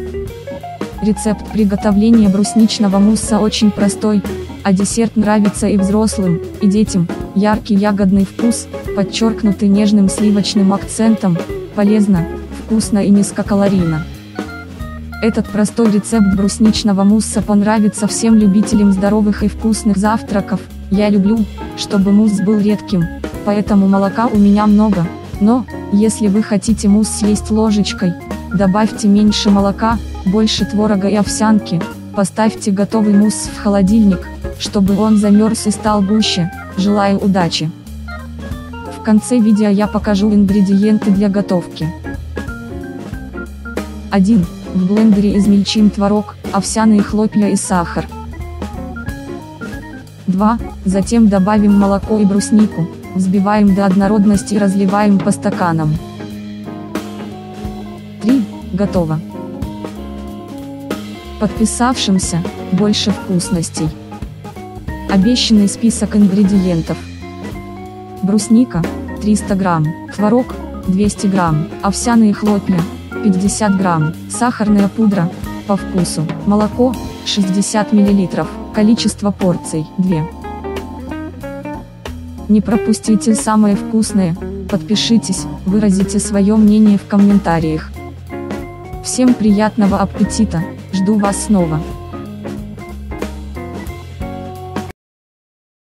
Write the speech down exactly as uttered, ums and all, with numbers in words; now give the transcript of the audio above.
Рецепт приготовления брусничного мусса очень простой, а десерт нравится и взрослым, и детям. Яркий ягодный вкус, подчеркнутый нежным сливочным акцентом, полезно, вкусно и низкокалорийно. Этот простой рецепт брусничного мусса понравится всем любителям здоровых и вкусных завтраков. Я люблю, чтобы мусс был редким, поэтому молока у меня много, но, если вы хотите мусс съесть ложечкой, добавьте меньше молока, больше творога и овсянки, поставьте готовый мусс в холодильник, чтобы он замерз и стал гуще. Желаю удачи! В конце видео я покажу ингредиенты для готовки. один. В блендере измельчим творог, овсяные хлопья и сахар. два. Затем добавим молоко и бруснику, взбиваем до однородности и разливаем по стаканам. три. Готово. Подписавшимся больше вкусностей. Обещанный список ингредиентов: брусника триста грамм, творог двести грамм, овсяные хлопья пятьдесят грамм, сахарная пудра по вкусу, молоко шестьдесят миллилитров, количество порций две. Не пропустите самое вкусное, подпишитесь, выразите свое мнение в комментариях. Всем приятного аппетита, жду вас снова.